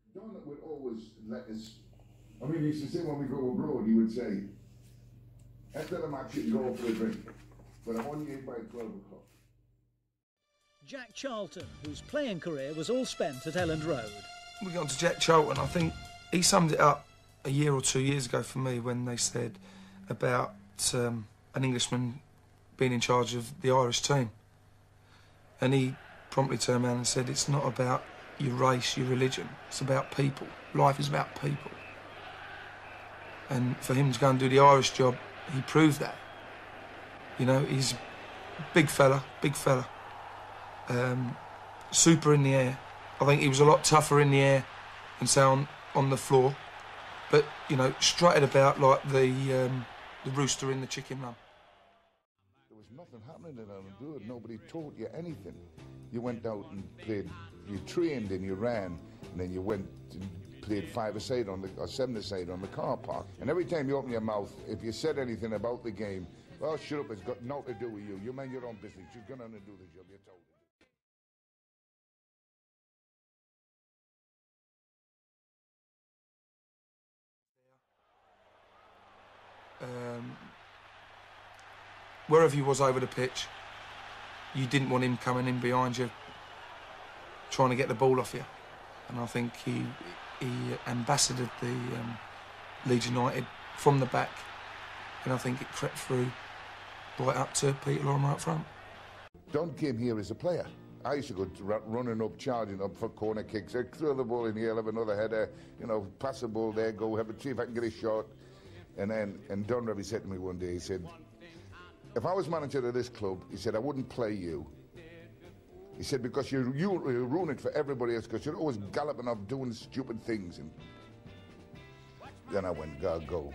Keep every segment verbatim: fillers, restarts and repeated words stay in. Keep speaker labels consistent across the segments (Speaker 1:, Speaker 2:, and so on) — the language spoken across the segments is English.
Speaker 1: Don would always let us, I mean, he used to say when we go abroad, he would say, after the match you can go for a drink, but I'm on you by twelve o'clock.
Speaker 2: Jack Charlton, whose playing career was all spent at Elland Road.
Speaker 3: We got to Jack Charlton, I think he summed it up a year or two years ago for me when they said about um, an Englishman being in charge of the Irish team. And he promptly turned around and said, it's not about your race, your religion, it's about people. Life is about people. And for him to go and do the Irish job, he proved that. You know, he's a big fella, big fella. Um, super in the air. I think he was a lot tougher in the air than, say, on, on the floor. But, you know, strutted about like the, um, the rooster in the chicken run.
Speaker 1: There was nothing happening in Elland Road. Nobody taught you anything. You went out and played, you trained and you ran, and then you went and played five-a-side on the, or seven-a-side on the car park. And every time you open your mouth, if you said anything about the game, well, shut up, it's got nothing to do with you. You mind your own business. You're going on and do the job you're told.
Speaker 3: Um, wherever he was over the pitch, you didn't want him coming in behind you, trying to get the ball off you. And I think he he ambassaded the um, Leeds United from the back, and I think it crept through right up to Peter Lorimer up front.
Speaker 1: Don came here as a player. I used to go running up, charging up for corner kicks. I'd throw the ball in the air, have another header, you know, pass the ball there, go, have a see if I can get a shot. And then, and Don Revy said to me one day, he said, if I was manager of this club, he said, I wouldn't play you. He said, because you, you, you ruin it for everybody else, because you're always galloping off doing stupid things. And then I went, go, go.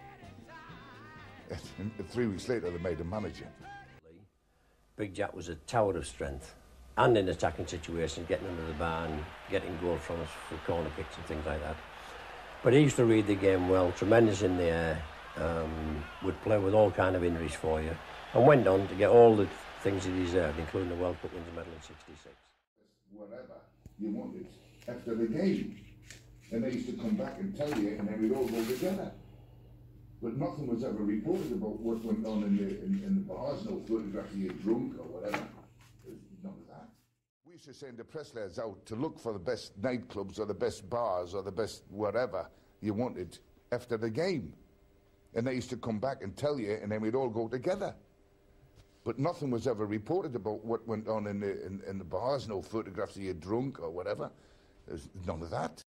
Speaker 1: And three weeks later, they made him manager.
Speaker 4: Big Jack was a tower of strength, and in attacking situations, getting under the bar and getting goal from us for corner kicks and things like that. But he used to read the game well, tremendous in the air, um, would play with all kind of injuries for you, and went on to get all the things he deserved, including the World Cup wins medal in sixty-six.
Speaker 1: Whatever you wanted after the game. And they used to come back and tell you, and then we'd all go together. But nothing was ever reported about what went on in the, in, in the bars, no photographs of you drunk or whatever. There's none of that. We used to send the press lads out to look for the best nightclubs or the best bars or the best whatever you wanted after the game. And they used to come back and tell you, and then we'd all go together. But nothing was ever reported about what went on in the, in, in the bars, no photographs of you drunk or whatever. There's none of that.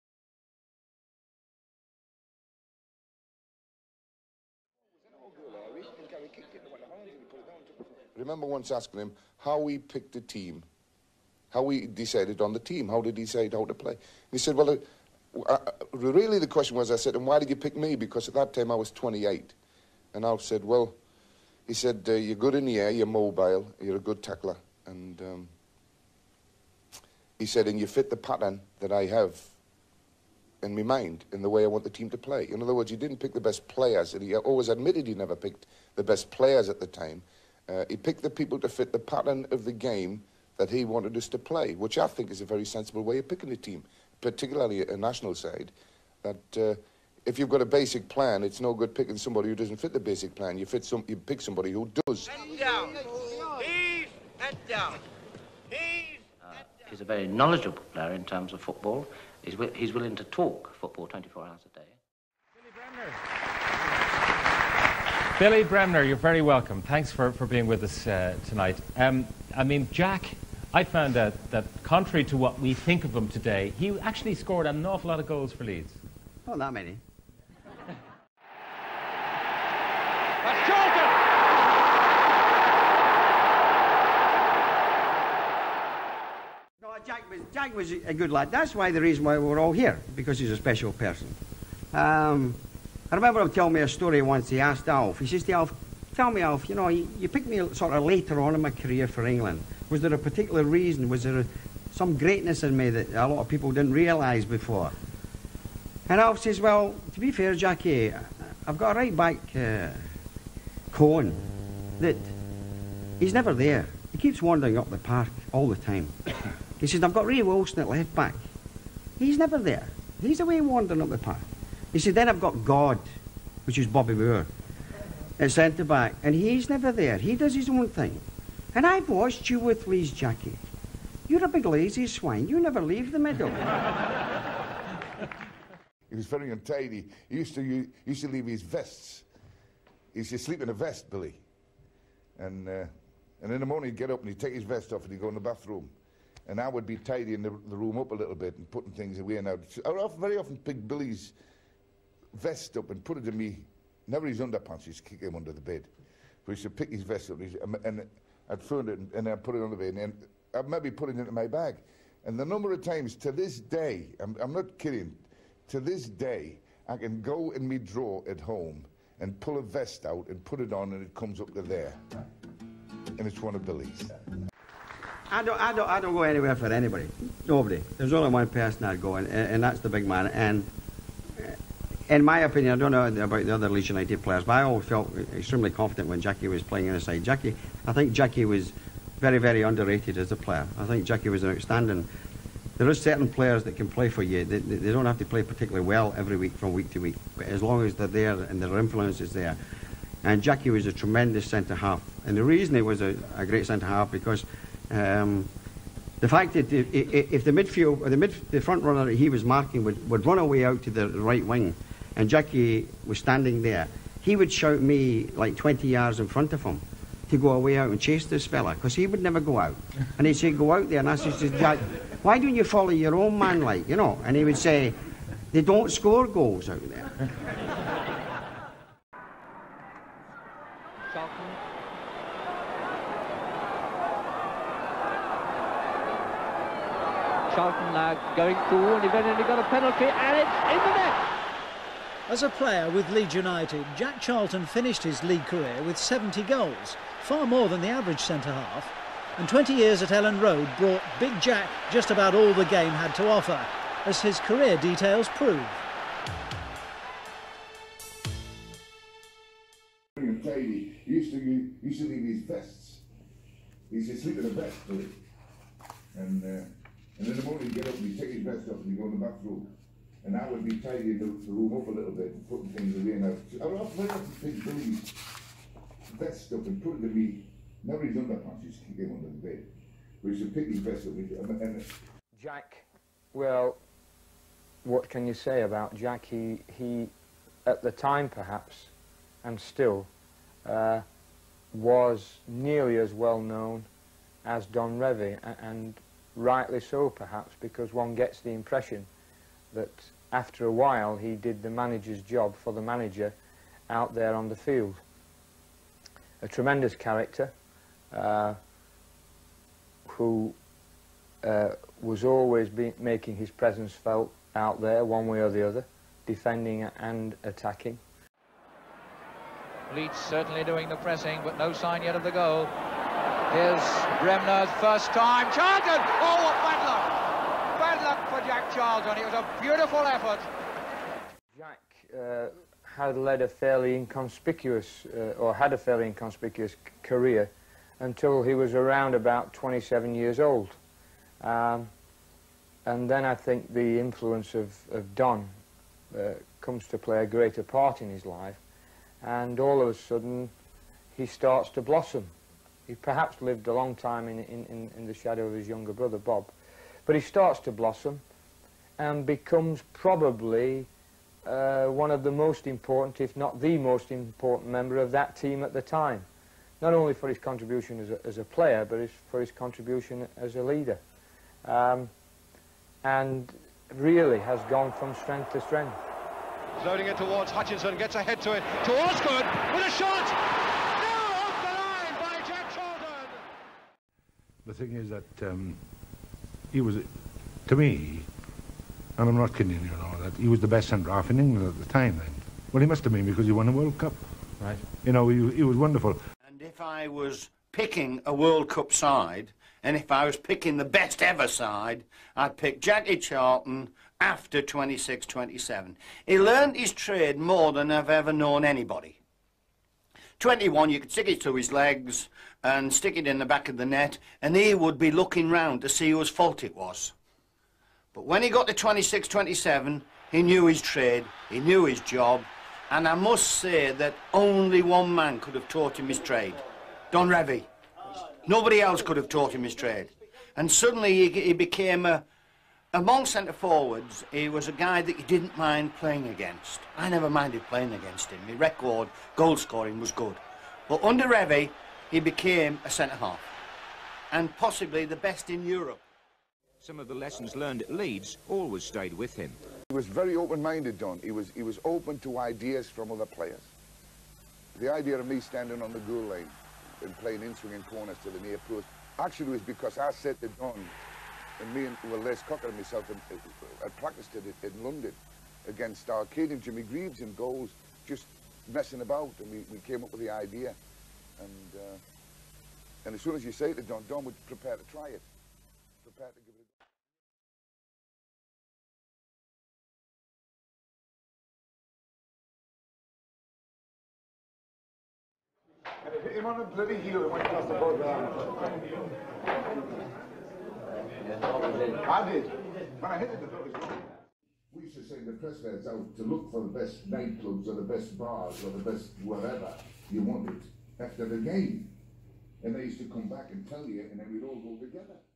Speaker 1: Remember once asking him how we picked a team, how we decided on the team, how did he decide how to play? And he said, well, uh, uh, really the question was, I said, and why did you pick me? Because at that time I was twenty-eight. And I said, well, he said, uh, you're good in the air, you're mobile, you're a good tackler. And um, he said, and you fit the pattern that I have in my mind, in the way I want the team to play. In other words, he didn't pick the best players, and he always admitted he never picked the best players at the time. Uh, he picked the people to fit the pattern of the game that he wanted us to play, which I think is a very sensible way of picking a team, particularly a national side, that uh, if you've got a basic plan, it's no good picking somebody who doesn't fit the basic plan. You, fit some, you pick somebody who does.
Speaker 5: Head down. Heave, head down. Heave,
Speaker 6: uh, he's a very knowledgeable player in terms of football. He's, wi he's willing to talk football twenty-four hours a day.
Speaker 7: Billy Bremner, you're very welcome. Thanks for, for being with us uh, tonight. Um, I mean, Jack, I found out that contrary to what we think of him today, he actually scored an awful lot of goals for Leeds.
Speaker 8: Not that many.
Speaker 5: That's Charlton!
Speaker 8: No, Jack was, Jack was a good lad. That's why the reason why we're all here, because he's a special person. Um, I remember him telling me a story once. He asked Alf, he says to Alf, tell me, Alf, you know, you, you picked me sort of later on in my career for England. Was there a particular reason? Was there a, some greatness in me that a lot of people didn't realise before? And Alf says, well, to be fair, Jackie, I've got a right back uh, Cohen that he's never there. He keeps wandering up the park all the time. He says, I've got Ray Wilson at left back. He's never there. He's away wandering up the path. He said, then I've got God, which is Bobby Moore, at centre-back, and he's never there. He does his own thing. And I've watched you with Leeds, Jackie. You're a big lazy swine. You never leave the middle.
Speaker 1: He was very untidy. He used to, he used to leave his vests. He used to sleep in a vest, Billy. And, uh, and in the morning he'd get up and he'd take his vest off and he'd go in the bathroom. And I would be tidying the, the room up a little bit and putting things away. And I would, I would often, very often pick Billy's vest up and put it in me, never his underpants, just kick him under the bed. So he used to pick his vest up and, and I'd throw it and, and I'd put it on the bed and I'd maybe put it into my bag. And the number of times to this day, I'm, I'm not kidding, to this day, I can go in my drawer at home and pull a vest out and put it on and it comes up to there. And it's one of Billy's.
Speaker 8: I don't, I don't, I don't go anywhere for anybody. Nobody. There's only one person I'd go, and, and that's the big man. And in my opinion, I don't know about the other Leeds United players, but I always felt extremely confident when Jackie was playing on the side. Jackie, I think Jackie was very, very underrated as a player. I think Jackie was an outstanding. There are certain players that can play for you. They, they don't have to play particularly well every week from week to week, but as long as they're there and their influence is there. And Jackie was a tremendous centre-half. And the reason he was a, a great centre-half because um, the fact that if, if the midfield, or the, mid, the front runner that he was marking would, would run away out to the right wing, and Jackie was standing there, he would shout me like twenty yards in front of him to go away out and chase this fella, because he would never go out. And he'd say, go out there, and I said, Jack, why don't you follow your own man, like, you know? And he would say, they don't score goals out there.
Speaker 9: Charlton. Charlton now going through, and eventually got a penalty, and it's in the net.
Speaker 2: As a player with Leeds United, Jack Charlton finished his league career with seventy goals, far more than the average centre-half. And twenty years at Ellen Road brought Big Jack just about all the game had to offer, as his career details prove.
Speaker 1: He used to, he used to leave his vests. He used to sleep in a vest, Billy. And, uh, and in the morning he'd get up and he'd take his vest off and he'd go in the bathroom. And I would be tidying the, the room up a little bit and putting things away. And I, I would often, very often pick Billy's vest up and put it in me, never his underpants, just kick him under the bed. We used to pick his vest up and, and
Speaker 10: Jack, well, what can you say about Jack? He, he at the time perhaps, and still, uh, was nearly as well known as Don Revie, and rightly so perhaps, because one gets the impression that after a while he did the manager's job for the manager out there on the field. A tremendous character uh, who uh, was always be making his presence felt out there one way or the other, defending and attacking.
Speaker 9: Leeds certainly doing the pressing, but no sign yet of the goal. Here's Bremner's first time. Charlton! Oh, what bad luck! Bad luck for Jack Charlton. It was a beautiful effort.
Speaker 10: Jack uh, had led a fairly inconspicuous, uh, or had a fairly inconspicuous career until he was around about twenty-seven years old. Um, and then I think the influence of, of Don uh, comes to play a greater part in his life. And all of a sudden, he starts to blossom. He perhaps lived a long time in, in, in the shadow of his younger brother, Bob. But he starts to blossom and becomes probably uh, one of the most important, if not the most important member of that team at the time. Not only for his contribution as a, as a player, but for his contribution as a leader. Um, and really has gone from strength to strength.
Speaker 11: Loading it towards Hutchinson, gets ahead to it, to Osgood, with a shot! No, off the line by Jack Charlton!
Speaker 12: The thing is that um, he was, to me, and I'm not kidding you, know, that he was the best centre-half in England at the time then. Well, he must have been because he won a World Cup.
Speaker 10: Right.
Speaker 12: You know, he, he was wonderful.
Speaker 13: And if I was picking a World Cup side, and if I was picking the best ever side, I'd pick Jackie Charlton after twenty-six twenty-seven. He learned his trade more than I've ever known anybody. twenty-one, you could stick it to his legs and stick it in the back of the net, and he would be looking round to see whose fault it was. But when he got to twenty-six twenty-seven, he knew his trade, he knew his job, and I must say that only one man could have taught him his trade, Don Revie. Nobody else could have taught him his trade. And suddenly he, he became a, among centre forwards, he was a guy that you didn't mind playing against. I never minded playing against him. My record, goal scoring was good. But under Revie, he became a centre half, and possibly the best in Europe.
Speaker 14: Some of the lessons learned at Leeds always stayed with him.
Speaker 1: He was very open-minded, Don. He was, he was open to ideas from other players. The idea of me standing on the goal line and playing in-swinging corners to the near post actually was because I said to Don, and me and well, Les Cocker and myself, and, uh, I practiced it in London against Arcadium, Jimmy Greaves in goals, just messing about, and we, we came up with the idea. And, uh, and as soon as you say it to Don, Don would prepare to try it, prepare to give it a go. And it hit him on the bloody heel and went past the ball down. I did. When I hit it, I thought it was wrong. We used to send the press lads out to look for the best nightclubs or the best bars or the best whatever you wanted after the game. And they used to come back and tell you, and then we'd all go together.